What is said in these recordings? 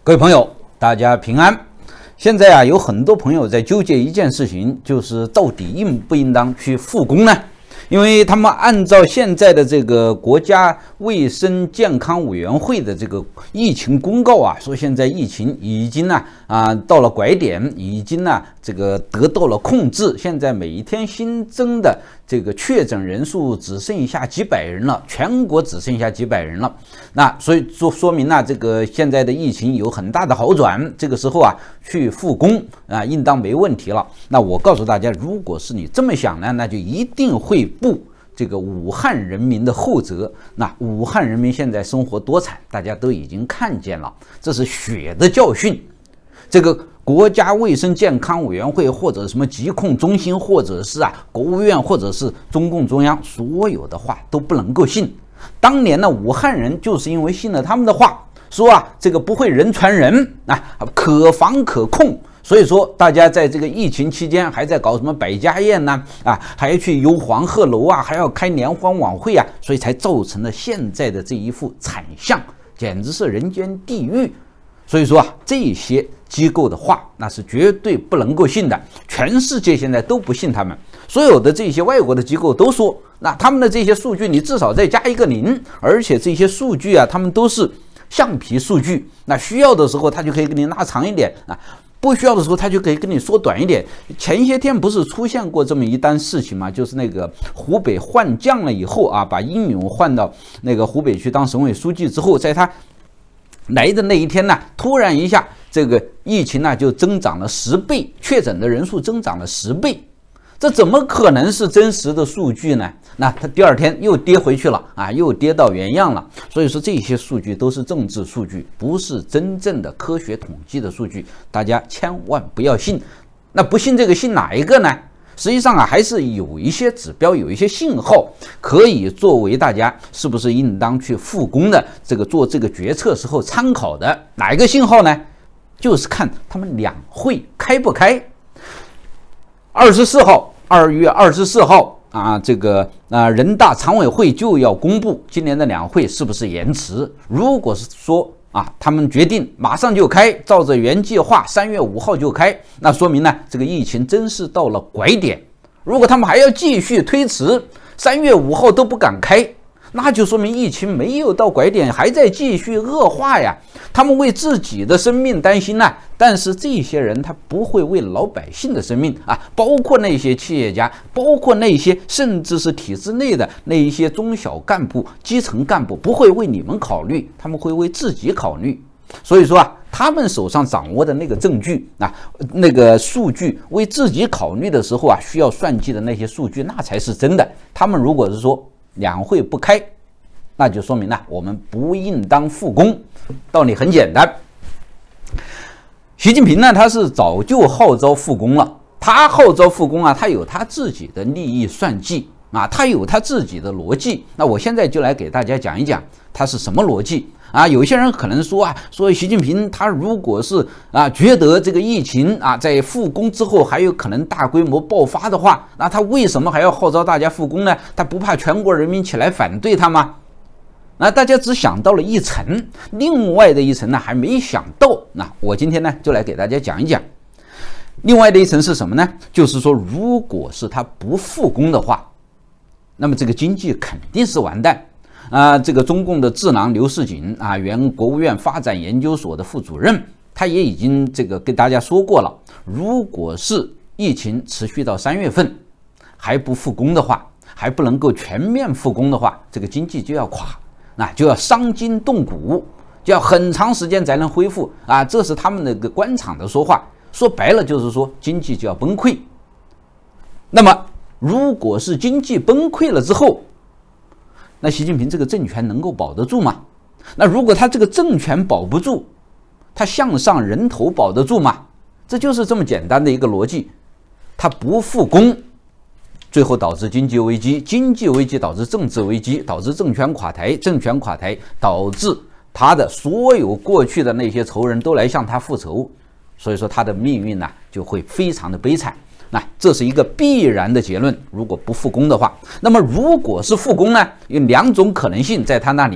各位朋友，大家平安。现在啊，有很多朋友在纠结一件事情，就是到底应不应当去复工呢？因为他们按照现在的这个国家卫生健康委员会的这个疫情公告啊，说现在疫情已经到了拐点，已经这个得到了控制。现在每一天新增的这个确诊人数只剩下几百人了，全国只剩下几百人了。那所以说明这个现在的疫情有很大的好转。这个时候去复工应当没问题了。那我告诉大家，如果是你这么想呢，那就一定会步这个武汉人民的后辙。那武汉人民现在生活多惨，大家都已经看见了，这是血的教训。这个国家卫生健康委员会或者什么疾控中心，或者是国务院，或者是中共中央，所有的话都不能够信。当年呢，武汉人就是因为信了他们的话，说这个不会人传人可防可控。所以说，大家在这个疫情期间还在搞什么百家宴呢？还去游黄鹤楼还要开联欢晚会所以才造成了现在的这一副惨象，简直是人间地狱。所以说这些机构的话，那是绝对不能够信的。全世界现在都不信他们，所有的这些外国的机构都说，那他们的这些数据你至少再加一个0，而且这些数据他们都是橡皮数据，那需要的时候他就可以给你拉长一点不需要的时候他就可以跟你缩短一点。前些天不是出现过这么一单事情吗？就是那个湖北换将了以后把殷勇换到那个湖北去当省委书记之后，在他来的那一天呢，突然一下这个疫情就增长了10倍，确诊的人数增长了10倍，这怎么可能是真实的数据呢？那他第二天又跌回去了又跌到原样了。所以说这些数据都是政治数据，不是真正的科学统计的数据，大家千万不要信。那不信这个信哪一个呢？实际上还是有一些指标，有一些信号可以作为大家是不是应当去复工的做这个决策时候参考的。哪一个信号呢？就是看他们两会开不开。2月24号人大常委会就要公布今年的两会是不是延迟。如果是说他们决定马上就开，照着原计划3月5号就开，那说明呢这个疫情真是到了拐点。如果他们还要继续推迟，3月5号都不敢开，那就说明疫情没有到拐点，还在继续恶化呀。他们为自己的生命担心但是这些人他不会为老百姓的生命包括那些企业家，包括那些甚至是体制内的那一些中小干部、基层干部，不会为你们考虑，他们会为自己考虑。所以说他们手上掌握的那个证据那个数据，为自己考虑的时候需要算计的那些数据，那才是真的。他们如果是说两会不开，那就说明我们不应当复工。道理很简单，习近平他是早就号召复工了。他号召复工他有他自己的利益算计他有他自己的逻辑。那我现在就来给大家讲一讲他是什么逻辑有些人可能说习近平他如果是觉得这个疫情在复工之后还有可能大规模爆发的话，那他为什么还要号召大家复工呢？他不怕全国人民起来反对他吗？那大家只想到了一层，另外的一层还没想到。那我今天就来给大家讲一讲另外的一层是什么呢？就是说，如果是他不复工的话，那么这个经济肯定是完蛋这个中共的智囊刘士锦原国务院发展研究所的副主任，他也已经跟大家说过了，如果是疫情持续到3月份还不复工的话，还不能够全面复工的话，这个经济就要垮，就要伤筋动骨，就要很长时间才能恢复这是他们那个官场的说话。说白了就是说经济就要崩溃。那么如果是经济崩溃了之后，那习近平这个政权能够保得住吗？那如果他这个政权保不住，他向上人头保得住吗？这就是这么简单的一个逻辑。他不复工，最后导致经济危机，经济危机导致政治危机，导致政权垮台，政权垮台导致他的所有过去的那些仇人都来向他复仇，所以说他的命运就会非常的悲惨。那这是一个必然的结论。如果不复工的话，那么如果是复工呢，有2种可能性在他那里。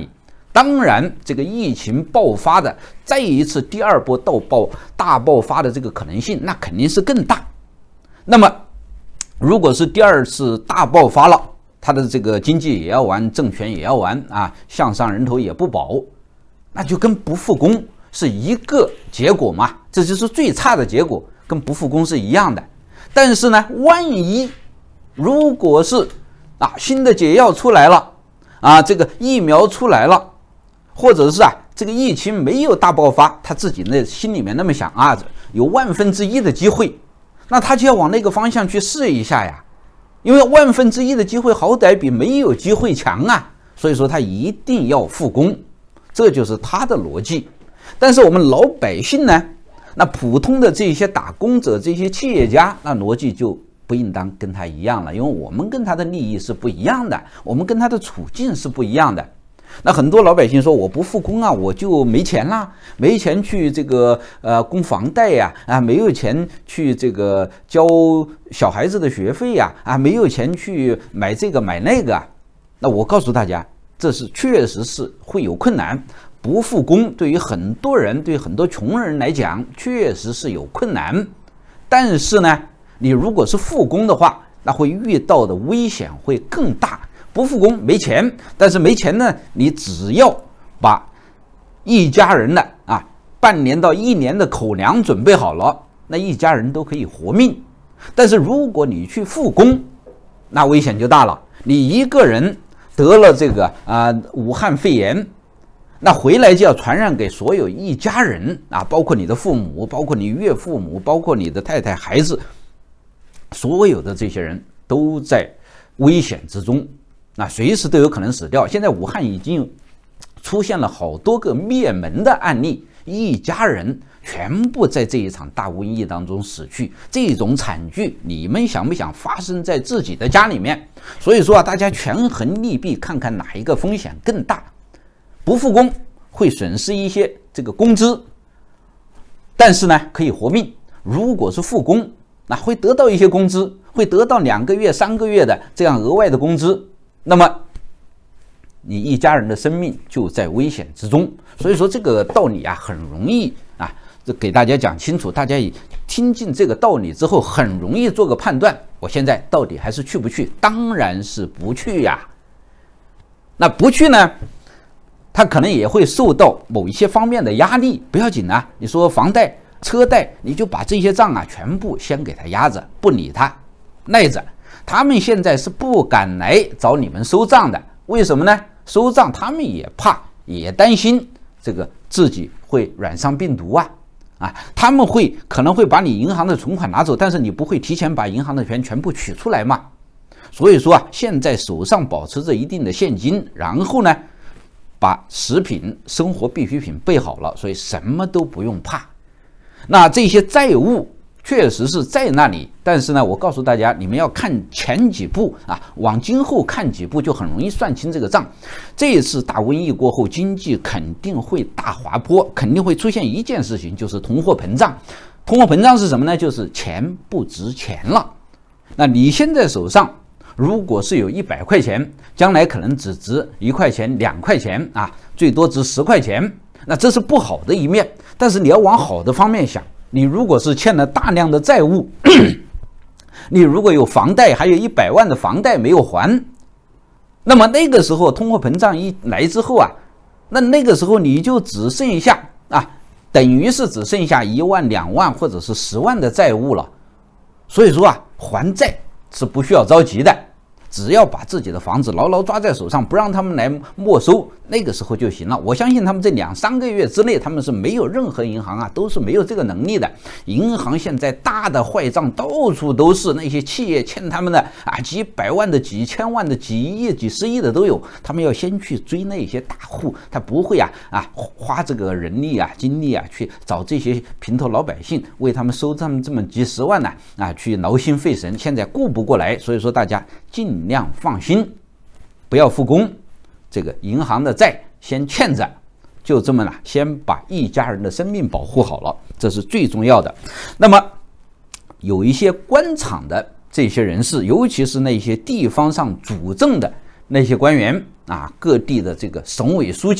当然，这个疫情爆发的再一次第二波大爆发的这个可能性，那肯定是更大。那么，如果是第二次大爆发了，它的这个经济也要完，政权也要完啊，项上人头也不保，那就跟不复工是一个结果嘛，这就是最差的结果，跟不复工是一样的。但是呢，万一如果是新的解药出来了这个疫苗出来了，或者是这个疫情没有大爆发，他自己那心里面那么想有1/1000的机会，那他就要往那个方向去试一下呀，因为1/1000的机会好歹比没有机会强所以说他一定要复工，这就是他的逻辑。但是我们老百姓呢，那普通的这些打工者、这些企业家，那逻辑就不应当跟他一样了，因为我们跟他的利益是不一样的，我们跟他的处境是不一样的。那很多老百姓说我不复工我就没钱啦，没钱去这个供房贷呀没有钱去这个交小孩子的学费呀没有钱去买这个买那个那我告诉大家，这是确实是会有困难。不复工对于很多人，对很多穷人来讲，确实是有困难。但是呢，你如果是复工的话，那会遇到的危险会更大。不复工没钱，但是没钱呢，你只要把一家人的半年到1年的口粮准备好了，那一家人都可以活命。但是如果你去复工，那危险就大了。你一个人得了这个武汉肺炎，那回来就要传染给所有一家人包括你的父母，包括你岳父母，包括你的太太、孩子，所有的这些人都在危险之中，那随时都有可能死掉。现在武汉已经出现了好多个灭门的案例，一家人全部在这一场大瘟疫当中死去，这种惨剧你们想不想发生在自己的家里面？所以说大家权衡利弊，看看哪一个风险更大。不复工会损失一些这个工资，但是呢可以活命。如果是复工，那会得到一些工资，会得到2个月、3个月的这样额外的工资，那么你一家人的生命就在危险之中。所以说这个道理很容易这给大家讲清楚，大家听进这个道理之后，很容易做个判断，我现在到底还是去不去？当然是不去呀。那不去呢，他可能也会受到某一些方面的压力，不要紧你说房贷、车贷，你就把这些账全部先给他压着，不理他，耐着。他们现在是不敢来找你们收账的，为什么呢？收账他们也怕，也担心这个自己会染上病毒他们可能会把你银行的存款拿走，但是你不会提前把银行的钱全部取出来嘛。所以说现在手上保持着一定的现金，然后呢把食品、生活必需品备好了，所以什么都不用怕。那这些债务确实是在那里，但是呢，我告诉大家，你们要看前几步往今后看几步就很容易算清这个账。这一次大瘟疫过后，经济肯定会大滑坡，肯定会出现一件事情，就是通货膨胀。通货膨胀是什么呢？就是钱不值钱了。那你现在手上如果是有100块钱，将来可能只值1块钱、2块钱最多值10块钱，那这是不好的一面。但是你要往好的方面想，你如果是欠了大量的债务，你如果有房贷，还有100万的房贷没有还，那么那个时候通货膨胀一来之后那个时候你就只剩下等于是只剩下1万、2万或者是10万的债务了。所以说还债是不需要着急的，只要把自己的房子牢牢抓在手上，不让他们来没收，那个时候就行了。我相信他们这2、3个月之内，他们是没有任何银行都是没有这个能力的。银行现在大的坏账到处都是，那些企业欠他们的几百万的、几千万的、几亿、几十亿的都有。他们要先去追那些大户，他不会花这个人力精力去找这些平头老百姓，为他们收他们这么几十万去劳心费神，现在顾不过来。所以说大家尽量放心，不要复工，这个银行的债先欠着，就这么先把一家人的生命保护好了，这是最重要的。那么有一些官场的这些人士，尤其是那些地方上主政的那些官员各地的这个省委书记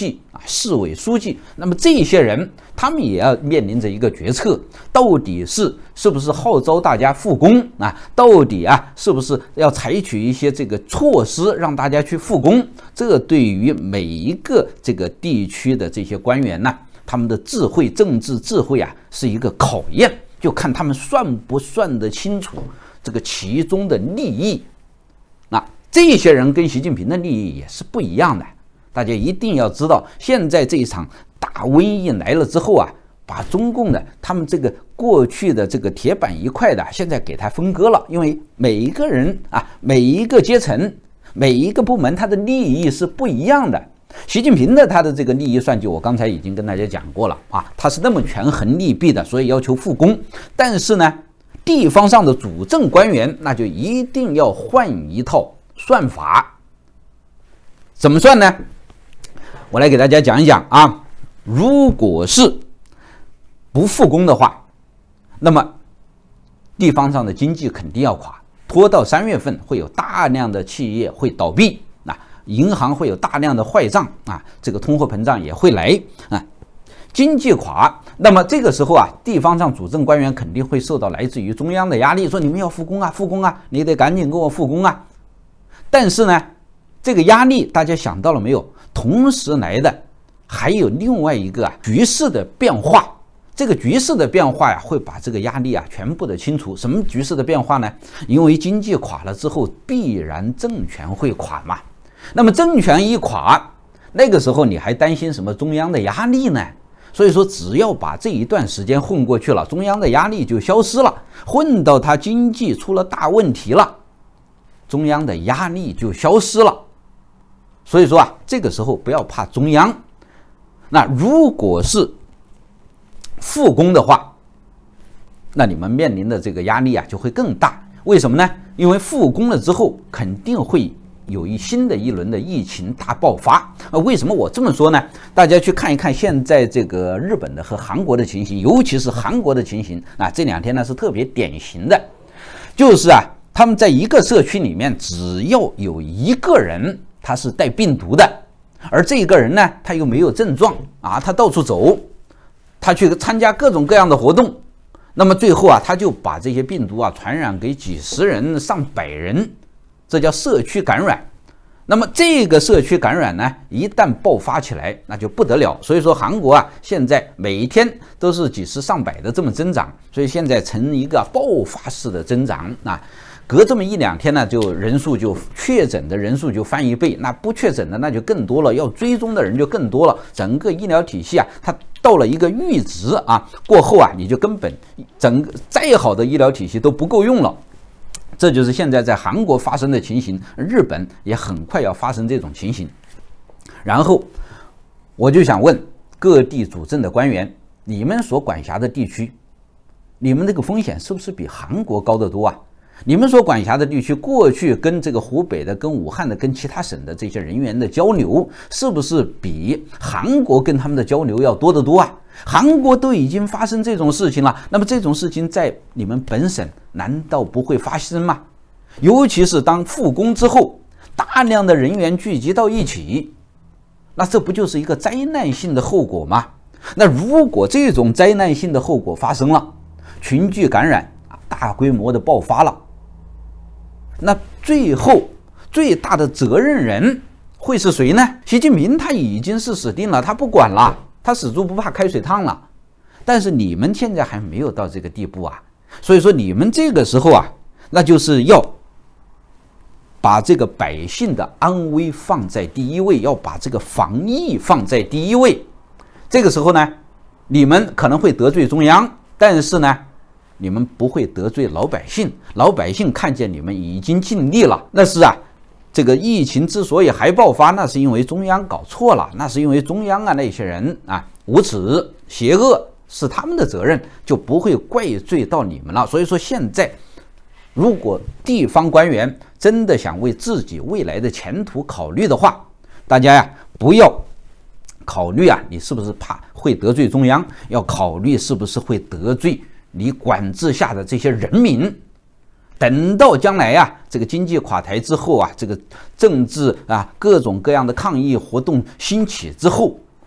市委书记，那么这些人他们也要面临着一个决策，到底是不是号召大家复工啊？到底是不是要采取一些这个措施让大家去复工？这个对于每一个这个地区的这些官员呢，他们的智慧、政治智慧是一个考验，就看他们算不算得清楚这个其中的利益。那这些人跟习近平的利益也是不一样的。大家一定要知道，现在这一场大瘟疫来了之后把中共的他们这个过去的这个铁板一块的，现在给它分割了。因为每一个人每一个阶层、每一个部门，它的利益是不一样的。习近平的他的这个利益算计，我刚才已经跟大家讲过了他是那么权衡利弊的，所以要求复工。但是呢，地方上的主政官员那就一定要换一套算法。怎么算呢？我来给大家讲一讲如果是不复工的话，那么地方上的经济肯定要垮，拖到3月份会有大量的企业会倒闭，银行会有大量的坏账这个通货膨胀也会来经济垮，那么这个时候地方上主政官员肯定会受到来自于中央的压力，说你们要复工复工你得赶紧给我复工但是呢，这个压力大家想到了没有？同时来的还有另外一个局势的变化。这个局势的变化会把这个压力全部的清除。什么局势的变化呢？因为经济垮了之后，必然政权会垮嘛。那么政权一垮，那个时候你还担心什么中央的压力呢？所以说，只要把这一段时间混过去了，中央的压力就消失了。混到它经济出了大问题了，中央的压力就消失了。所以说这个时候不要怕中央。那如果是复工的话，那你们面临的这个压力就会更大。为什么呢？因为复工了之后，肯定会有新的一轮的疫情大爆发。为什么我这么说呢？大家去看一看现在这个日本的和韩国的情形，尤其是韩国的情形这2天呢是特别典型的，就是他们在一个社区里面，只要有一个人他是带病毒的，而这个人呢他又没有症状他到处走，他去参加各种各样的活动，那么最后他就把这些病毒传染给几十人、上百人，这叫社区感染。那么这个社区感染呢，一旦爆发起来，那就不得了。所以说韩国现在每一天都是几十上百的这么增长，所以现在呈一个爆发式的增长隔这么1-2天呢，就人数就确诊的人数就翻1倍，那不确诊的那就更多了，要追踪的人就更多了。整个医疗体系它到了一个阈值过后你就根本整个再好的医疗体系都不够用了。这就是现在在韩国发生的情形，日本也很快要发生这种情形。然后我就想问各地主政的官员，你们所管辖的地区，你们这个风险是不是比韩国高得多你们所管辖的地区过去跟这个湖北的、跟武汉的、跟其他省的这些人员的交流，是不是比韩国跟他们的交流要多得多韩国都已经发生这种事情了，那么这种事情在你们本省难道不会发生吗？尤其是当复工之后，大量的人员聚集到一起，那这不就是一个灾难性的后果吗？那如果这种灾难性的后果发生了，群聚感染大规模的爆发了，那最后最大的责任人会是谁呢？习近平他已经是死定了，他不管了，他死猪不怕开水烫了。但是你们现在还没有到这个地步所以说你们这个时候那就是要把这个百姓的安危放在第一位，要把这个防疫放在第一位。这个时候呢，你们可能会得罪中央，但是呢，你们不会得罪老百姓。老百姓看见你们已经尽力了，那是这个疫情之所以还爆发，那是因为中央搞错了，那是因为中央那些人无耻邪恶，是他们的责任，就不会怪罪到你们了。所以说现在如果地方官员真的想为自己未来的前途考虑的话，大家不要考虑你是不是怕会得罪中央，要考虑是不是会得罪你管制下的这些人民。等到将来这个经济垮台之后这个政治各种各样的抗议活动兴起之后，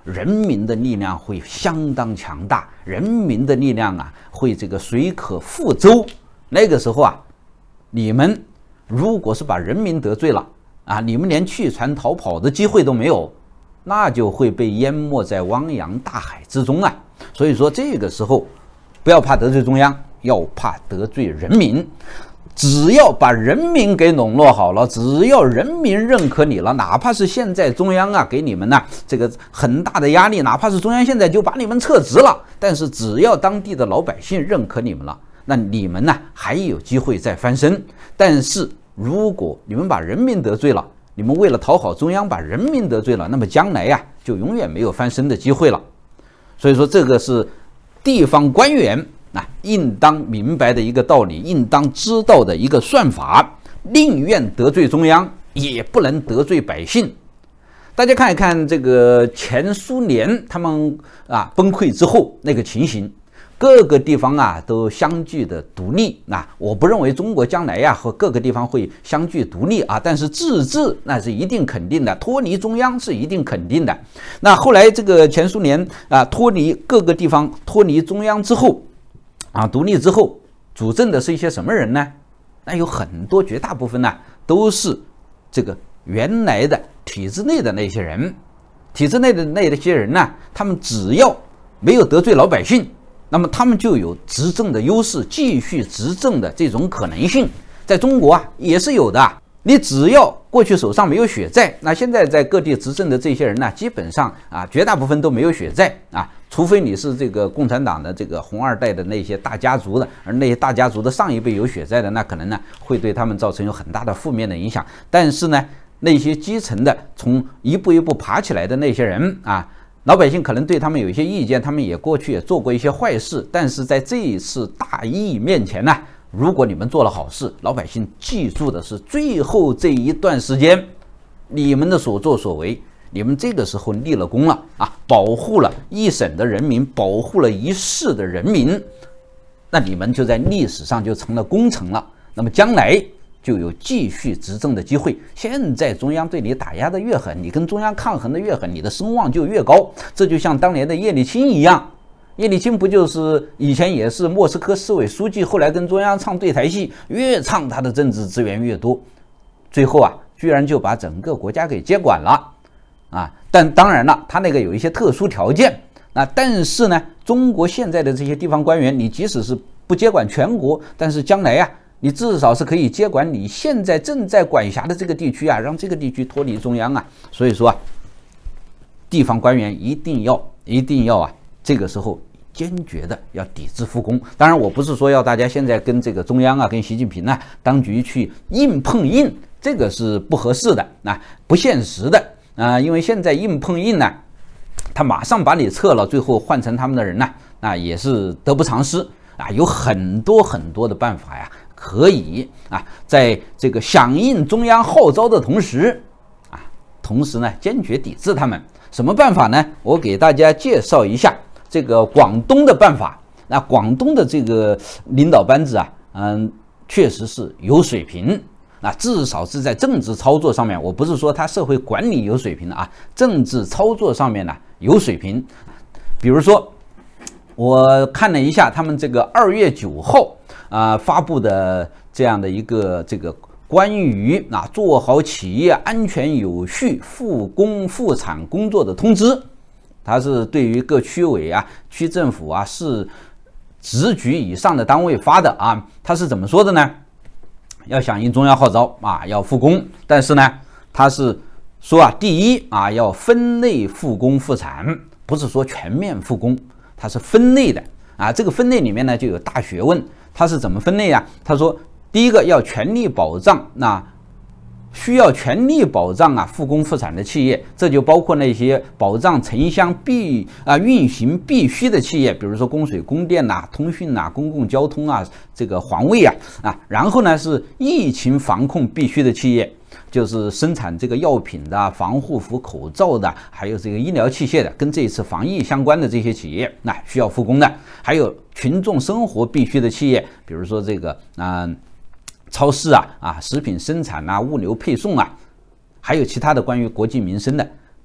人民的力量会相当强大，人民的力量啊会这个水可覆舟。那个时候啊，你们如果是把人民得罪了啊，你们连弃船逃跑的机会都没有，那就会被淹没在汪洋大海之中啊。所以说这个时候不要怕得罪中央，要怕得罪人民。只要把人民给笼络好了，只要人民认可你了，哪怕是现在中央啊给你们呢这个很大的压力，哪怕是中央现在就把你们撤职了，但是只要当地的老百姓认可你们了，那你们呢还有机会再翻身。但是如果你们把人民得罪了，你们为了讨好中央把人民得罪了，那么将来呀就永远没有翻身的机会了。所以说这个是地方官员应当明白的一个道理，应当知道的一个算法，宁愿得罪中央，也不能得罪百姓。大家看一看这个前苏联他们崩溃之后那个情形，各个地方都相继的独立。我不认为中国将来和各个地方会相继独立但是自治那是一定肯定的，脱离中央是一定肯定的。那后来这个前苏联脱离各个地方脱离中央之后独立之后，主政的是一些什么人呢？那有很多，绝大部分都是这个原来的体制内的那些人。体制内的那些人他们只要没有得罪老百姓，那么他们就有执政的优势，继续执政的这种可能性。在中国也是有的。你只要过去手上没有血债，那现在在各地执政的这些人基本上绝大部分都没有血债除非你是这个共产党的这个红二代的那些大家族的，而那些大家族的上一辈有血债的，那可能会对他们造成有很大的负面的影响。但是呢，那些基层的从一步一步爬起来的那些人老百姓可能对他们有一些意见，他们也过去也做过一些坏事，但是在这一次大义面前如果你们做了好事，老百姓记住的是最后这一段时间你们的所作所为，你们这个时候立了功了保护了一省的人民，保护了一市的人民，那你们就在历史上就成了功臣了。那么将来就有继续执政的机会。现在中央对你打压的越狠，你跟中央抗衡的越狠，你的声望就越高。这就像当年的叶利钦一样，叶利钦不就是以前也是莫斯科市委书记，后来跟中央唱对台戏，越唱他的政治资源越多，最后居然就把整个国家给接管了但当然了，他那个有一些特殊条件但是呢，中国现在的这些地方官员，你即使是不接管全国，但是将来你至少是可以接管你现在正在管辖的这个地区让这个地区脱离中央所以说地方官员一定要这个时候坚决的要抵制复工。当然我不是说要大家现在跟这个中央跟习近平当局去硬碰硬，这个是不合适的不现实的因为现在硬碰硬他马上把你撤了，最后换成他们的人也是得不偿失有很多很多的办法可以在这个响应中央号召的同时呢坚决抵制他们。什么办法呢？我给大家介绍一下这个广东的办法。那广东的这个领导班子确实是有水平，至少是在政治操作上面，我不是说他社会管理有水平政治操作上面有水平。比如说我看了一下他们这个2月9号发布的这样的一个这个关于做好企业安全有序复工复产工作的通知，它是对于各区委区政府市直局以上的单位发的它是怎么说的呢？要响应中央号召要复工，但是呢它是说第一要分类复工复产，不是说全面复工，它是分类的这个分类里面呢就有大学问。它是怎么分类他说第一个要全力保障需要全力保障复工复产的企业，这就包括那些保障城乡运行必须的企业，比如说供水供电通讯公共交通这个环卫然后呢是疫情防控必须的企业，就是生产这个药品的、防护服、口罩的，还有这个医疗器械的，跟这一次防疫相关的这些企业需要复工的。还有群众生活必须的企业，比如说这个超市食品生产物流配送还有其他的关于国计民生的，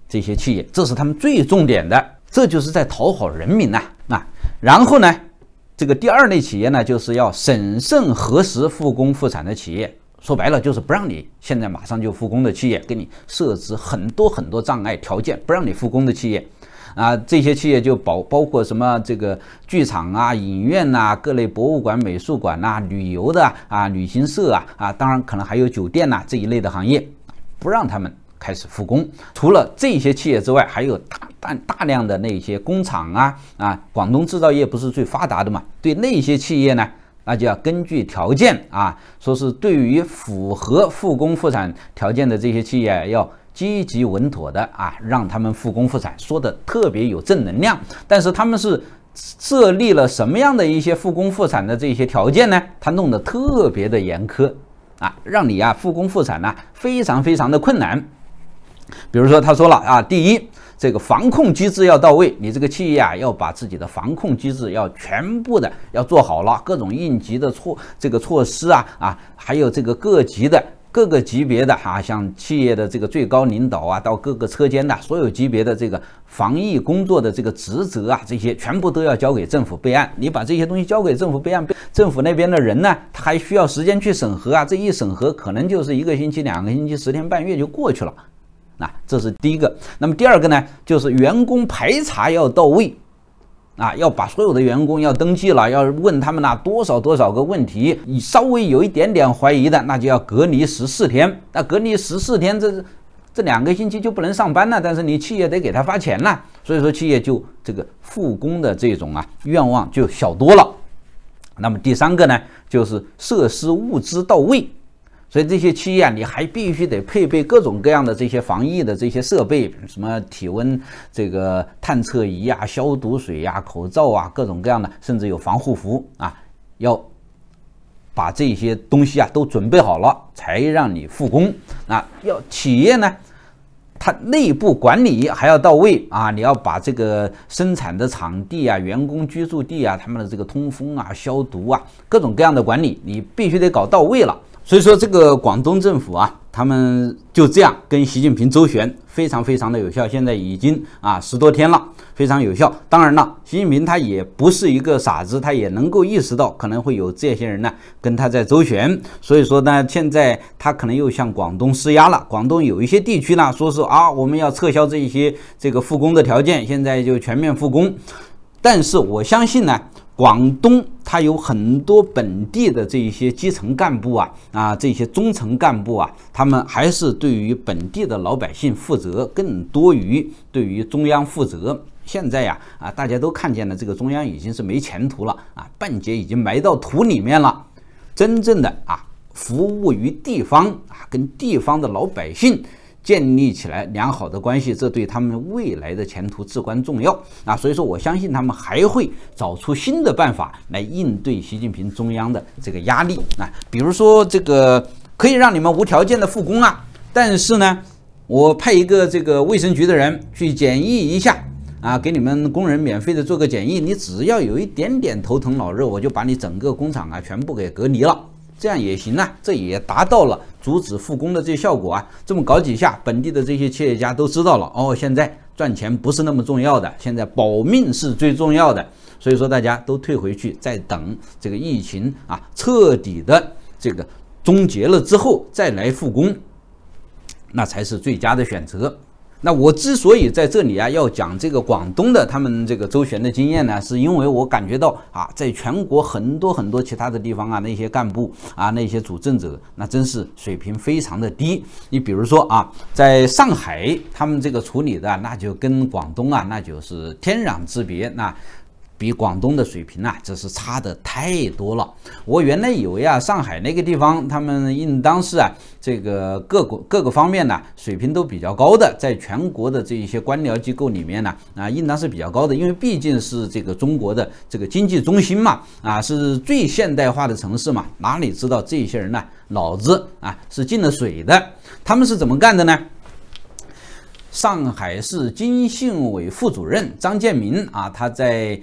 这些企业，这是他们最重点的，这就是在讨好人民呐。然后呢，这个第二类企业呢，就是要审慎核实复工复产的企业。说白了就是不让你现在马上就复工的企业，给你设置很多障碍条件，不让你复工的企业啊，这些企业就包括什么这个剧场啊、影院呐、各类博物馆、美术馆呐、旅游的啊、旅行社啊，当然可能还有酒店呐这一类的行业，不让他们开始复工。除了这些企业之外，还有大量的那些工厂啊，广东制造业不是最发达的嘛？对那些企业呢，那就要根据条件啊，说是对于符合复工复产条件的这些企业要积极稳妥的啊，让他们复工复产，说的特别有正能量。但是他们是设立了什么样的一些复工复产的这些条件呢？他弄得特别的严苛啊，让你复工复产非常的困难。比如说他说了第一，这个防控机制要到位，你这个企业要把自己的防控机制要全部的要做好了，各种应急的措施还有这个各个级别的像企业的这个最高领导到各个车间的所有级别的这个防疫工作的这个职责这些全部都要交给政府备案。你把这些东西交给政府备案，政府那边的人呢，他还需要时间去审核这一审核可能就是1个星期、2个星期、10天半月就过去了。这是第一个。那么第二个呢，就是员工排查要到位要把所有的员工要登记了，要问他们多少个问题，你稍微有一点点怀疑的，那就要隔离14天。那隔离14天，这2个星期就不能上班了，但是你企业得给他发钱了，所以说企业就这个复工的这种愿望就小多了。那么第三个呢，就是设施物资到位。所以这些企业你还必须得配备各种各样的这些防疫的这些设备，什么体温这个探测仪消毒水口罩各种各样的，甚至有防护服要把这些东西都准备好了才让你复工。要企业呢，它内部管理还要到位你要把这个生产的场地员工居住地他们的这个通风消毒各种各样的管理你必须得搞到位了。所以说这个广东政府他们就这样跟习近平周旋，非常的有效，现在已经10多天了，非常有效。当然了，习近平他也不是一个傻子，他也能够意识到可能会有这些人呢跟他在周旋，所以说呢，现在他可能又向广东施压了。广东有一些地区呢说是我们要撤销这些这个复工的条件，现在就全面复工。但是我相信呢，广东它有很多本地的这一些基层干部这些中层干部他们还是对于本地的老百姓负责，更多于对于中央负责。现在大家都看见了，这个中央已经是没前途了半截已经埋到土里面了。真正的服务于地方跟地方的老百姓建立起来良好的关系，这对他们未来的前途至关重要所以说我相信他们还会找出新的办法来应对习近平中央的这个压力比如说这个可以让你们无条件的复工但是呢，我派一个这个卫生局的人去检疫一下给你们工人免费的做个检疫，你只要有一点点头疼脑热，我就把你整个工厂全部给隔离了，这样也行这也达到了阻止复工的这效果这么搞几下，本地的这些企业家都知道了现在赚钱不是那么重要的，现在保命是最重要的。所以说大家都退回去，再等这个疫情彻底的这个终结了之后再来复工，那才是最佳的选择。那我之所以在这里要讲这个广东的他们这个周旋的经验呢，是因为我感觉到在全国很多其他的地方那些干部那些主政者那真是水平非常的低。你比如说在上海他们这个处理的那就跟广东那就是天壤之别，那比广东的水平这是差的太多了。我原来以为上海那个地方他们应当是这个各个方面水平都比较高的，在全国的这一些官僚机构里面应当是比较高的，因为毕竟是这个中国的这个经济中心嘛是最现代化的城市嘛，哪里知道这些人脑子是进了水的。他们是怎么干的呢？上海市经信委副主任张建民他在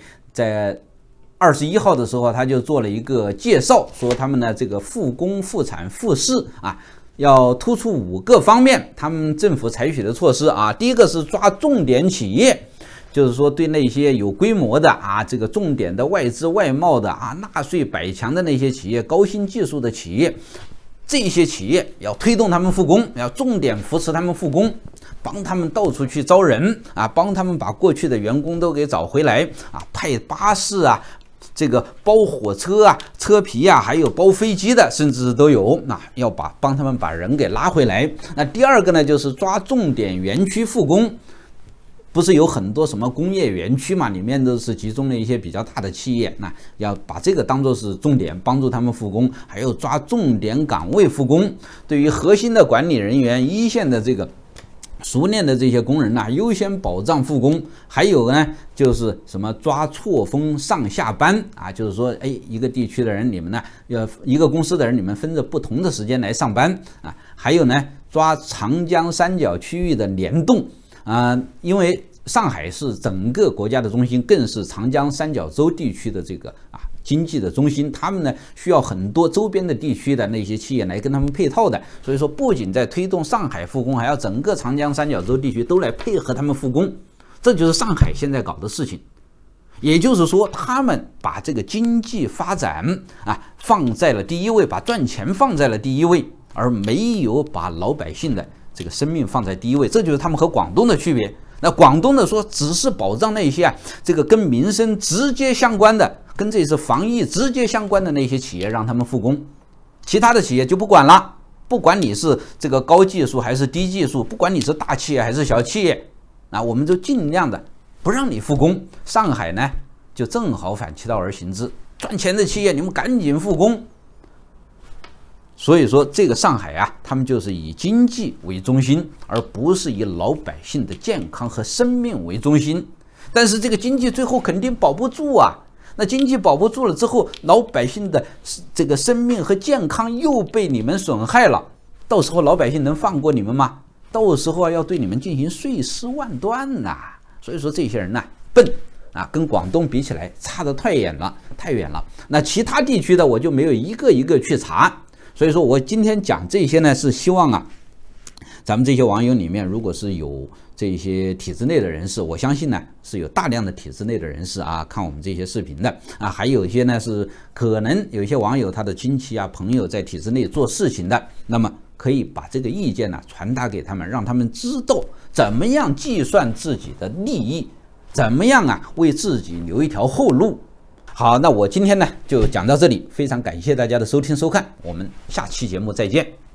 21号的时候他就做了一个介绍，说他们的这个复工复产复市要突出5个方面，他们政府采取的措施啊。第一个是抓重点企业，就是说对那些有规模的啊，这个重点的外资外贸的啊，纳税百强的那些企业，高新技术的企业，这些企业要推动他们复工，要重点扶持他们复工，帮他们到处去招人啊，帮他们把过去的员工都给找回来啊，派巴士啊。这个包火车啊、车皮啊，还有包飞机的，甚至都有。那要帮他们把人给拉回来。那第二个呢，就是抓重点园区复工。不是有很多什么工业园区嘛，里面都是集中了一些比较大的企业。那要把这个当作是重点，帮助他们复工。还有抓重点岗位复工，对于核心的管理人员、一线的这个熟练的这些工人呐，优先保障复工。还有呢，就是什么抓错峰上下班啊，就是说，一个地区的人，你们呢，一个公司的人，你们分着不同的时间来上班啊。还有呢，抓长江三角区域的联动啊，因为上海是整个国家的中心，更是长江三角洲地区的这个经济的中心，他们呢需要很多周边的地区的那些企业来跟他们配套的，所以说不仅在推动上海复工，还要整个长江三角洲地区都来配合他们复工，这就是上海现在搞的事情。也就是说，他们把这个经济发展放在了第一位，把赚钱放在了第一位，而没有把老百姓的这个生命放在第一位，这就是他们和广东的区别。那广东的说只是保障那些这个跟民生直接相关的，跟这次防疫直接相关的那些企业让他们复工，其他的企业就不管了，不管你是这个高技术还是低技术，不管你是大企业还是小企业，我们就尽量的不让你复工。上海呢就正好反其道而行之，赚钱的企业你们赶紧复工。所以说这个上海他们就是以经济为中心，而不是以老百姓的健康和生命为中心。但是这个经济最后肯定保不住啊，那经济保不住了之后，老百姓的这个生命和健康又被你们损害了，到时候老百姓能放过你们吗？到时候要对你们进行碎尸万段呐。所以说这些人笨跟广东比起来差得太远了。那其他地区的我就没有一个一个去查。所以说我今天讲这些呢，是希望咱们这些网友里面，如果是有这些体制内的人士，我相信呢是有大量的体制内的人士看我们这些视频的还有一些呢是可能有一些网友他的亲戚朋友在体制内做事情的，那么可以把这个意见传达给他们，让他们知道怎么样计算自己的利益，怎么样为自己留一条后路。好，那我今天呢就讲到这里，非常感谢大家的收听收看，我们下期节目再见。